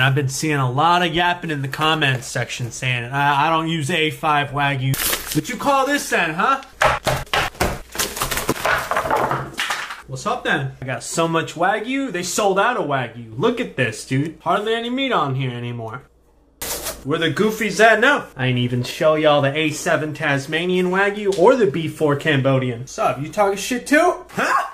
I've been seeing a lot of yapping in the comments section saying I don't use A5 Wagyu. What you call this then, huh? What's up then? I got so much Wagyu, they sold out of Wagyu. Look at this, dude. Hardly any meat on here anymore. Where the goofies at now? I ain't even show y'all the A7 Tasmanian Wagyu or the B4 Cambodian. What's up, you talking shit too? Huh?